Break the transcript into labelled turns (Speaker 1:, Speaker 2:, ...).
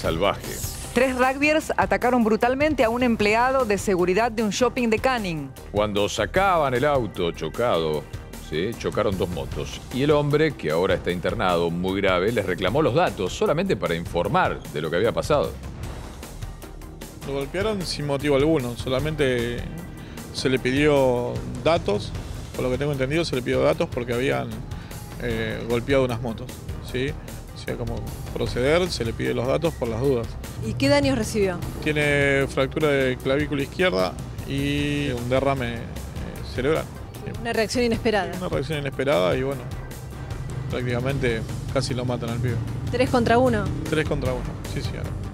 Speaker 1: salvaje.
Speaker 2: 3 rugbyers atacaron brutalmente a un empleado de seguridad de un shopping de Canning.
Speaker 1: Cuando sacaban el auto chocado, ¿sí?, chocaron 2 motos. Y el hombre, que ahora está internado muy grave, les reclamó los datos solamente para informar de lo que había pasado.
Speaker 3: Lo golpearon sin motivo alguno, solamente se le pidió datos, por lo que tengo entendido se le pidió datos porque habían golpeado unas motos, ¿sí? O sea, como proceder, se le pide los datos por las dudas.
Speaker 4: ¿Y qué daños recibió?
Speaker 3: Tiene fractura de clavícula izquierda y un derrame cerebral.
Speaker 4: Una reacción inesperada.
Speaker 3: Una reacción inesperada y bueno, prácticamente casi lo matan al pibe.
Speaker 4: 3 contra 1.
Speaker 3: 3 contra 1, sí, sí.